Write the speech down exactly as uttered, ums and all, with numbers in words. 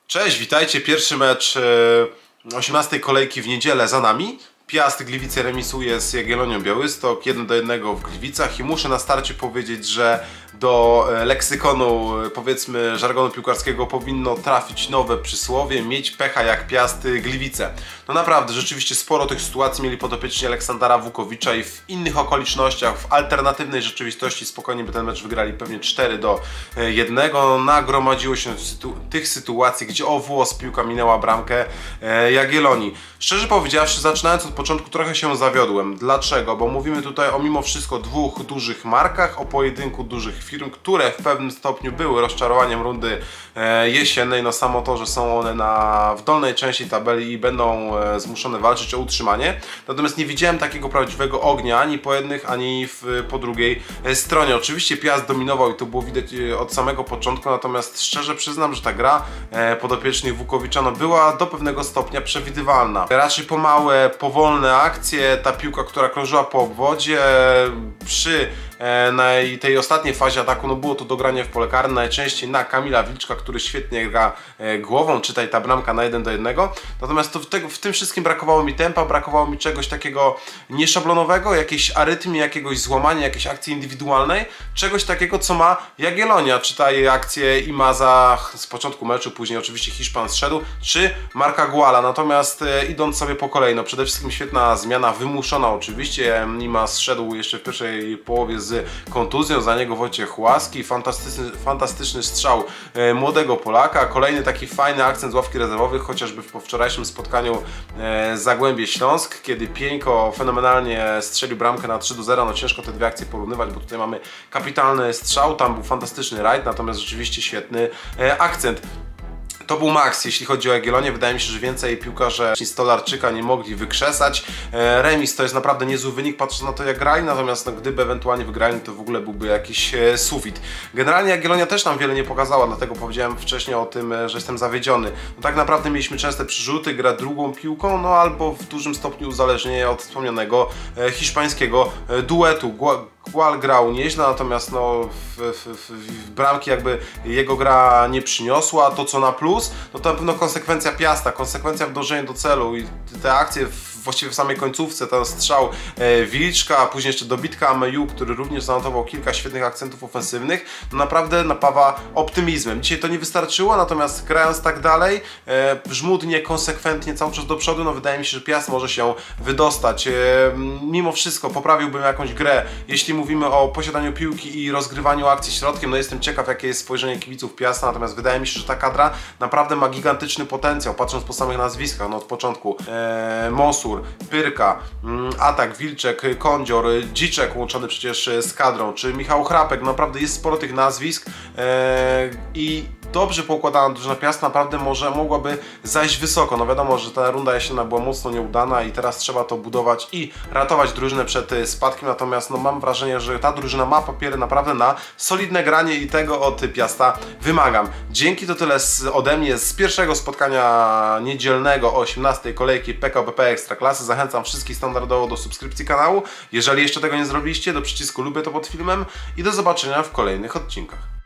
Cześć, witajcie. Pierwszy mecz osiemnastej kolejki w niedzielę za nami. Piast Gliwice remisuje z Jagiellonią Białystok jeden do jednego w Gliwicach i muszę na starcie powiedzieć, że do leksykonu, powiedzmy, żargonu piłkarskiego powinno trafić nowe przysłowie: mieć pecha jak Piast Gliwice. No naprawdę, rzeczywiście sporo tych sytuacji mieli podopieczni Aleksandra Wukowicza i w innych okolicznościach, w alternatywnej rzeczywistości spokojnie by ten mecz wygrali pewnie cztery do jednego. Nagromadziło się sytu tych sytuacji, gdzie o włos piłka minęła bramkę Jagiellonii. Szczerze powiedziawszy, zaczynając od początku trochę się zawiodłem. Dlaczego? Bo mówimy tutaj o mimo wszystko dwóch dużych markach, o pojedynku dużych firm, które w pewnym stopniu były rozczarowaniem rundy jesiennej. No samo to, że są one na, w dolnej części tabeli i będą zmuszone walczyć o utrzymanie. Natomiast nie widziałem takiego prawdziwego ognia ani po jednych, ani w, po drugiej stronie. Oczywiście Piast dominował i to było widać od samego początku, natomiast szczerze przyznam, że ta gra podopiecznych Wukowicza no, była do pewnego stopnia przewidywalna. Raczej pomałe, powolne akcje, ta piłka, która krążyła po obwodzie przy na tej ostatniej fazie ataku, no było to dogranie w pole karne, najczęściej na Kamila Wilczka, który świetnie gra głową, czytaj ta bramka na jeden do jednego. Natomiast to w, tego, w tym wszystkim brakowało mi tempa, brakowało mi czegoś takiego nieszablonowego, jakiejś arytmii, jakiegoś złamania, jakiejś akcji indywidualnej, czegoś takiego, co ma Jagiellonia, czytaj akcję Imaza z początku meczu, później oczywiście Hiszpan zszedł, czy Marka Guala. Natomiast e, idąc sobie po kolei, no przede wszystkim świetna zmiana, wymuszona oczywiście. Imaz zszedł jeszcze w pierwszej połowie z z kontuzją, za niego Wojciech Łaski, fantastyczny, fantastyczny strzał e, młodego Polaka, kolejny taki fajny akcent z ławki rezerwowych, chociażby po wczorajszym spotkaniu e, Zagłębie Śląsk, kiedy Pieńko fenomenalnie strzelił bramkę na trzy do zera, no ciężko te dwie akcje porównywać, bo tutaj mamy kapitalny strzał, tam był fantastyczny rajd, natomiast rzeczywiście świetny e, akcent. To był maks, jeśli chodzi o Jagiellonię. Wydaje mi się, że więcej piłkarze Stolarczyka nie mogli wykrzesać. E, remis to jest naprawdę niezły wynik, patrząc na to, jak grali, natomiast no, gdyby ewentualnie wygrali, to w ogóle byłby jakiś e, sufit. Generalnie Jagiellonia też nam wiele nie pokazała, dlatego powiedziałem wcześniej o tym, e, że jestem zawiedziony. No, tak naprawdę mieliśmy częste przerzuty, gra drugą piłką, no albo w dużym stopniu uzależnienie od wspomnianego e, hiszpańskiego e, duetu. Gual grał nieźle, natomiast no, w, w, w bramki jakby jego gra nie przyniosła. To co na plus, no to na pewno konsekwencja Piasta, konsekwencja w dążeniu do celu i te akcje w, właściwie w samej końcówce, ten strzał e, Wilczka, a później jeszcze dobitka Ameju, który również zanotował kilka świetnych akcentów ofensywnych, no naprawdę napawa optymizmem. Dzisiaj to nie wystarczyło, natomiast grając tak dalej, e, żmudnie, konsekwentnie, cały czas do przodu, no wydaje mi się, że Piast może się wydostać. E, mimo wszystko poprawiłbym jakąś grę, jeśli mówimy o posiadaniu piłki i rozgrywaniu akcji środkiem. No jestem ciekaw, jakie jest spojrzenie kibiców Piasta, natomiast wydaje mi się, że ta kadra naprawdę ma gigantyczny potencjał, patrząc po samych nazwiskach, no od początku e, Mosur, Pyrka, mm, Atak, Wilczek, Kądzior, Dziczek łączony przecież z kadrą, czy Michał Chrapek, naprawdę jest sporo tych nazwisk e, i dobrze poukładana drużyna Piast naprawdę może, mogłaby zajść wysoko. No wiadomo, że ta runda jesienna była mocno nieudana i teraz trzeba to budować i ratować drużynę przed spadkiem, natomiast no mam wrażenie, że ta drużyna ma papiery naprawdę na solidne granie i tego od Piasta wymagam. Dzięki, to tyle z, ode mnie z pierwszego spotkania niedzielnego osiemnastej kolejki P K P P Ekstraklasy. Zachęcam wszystkich standardowo do subskrypcji kanału. Jeżeli jeszcze tego nie zrobiliście, do przycisku lubię to pod filmem i do zobaczenia w kolejnych odcinkach.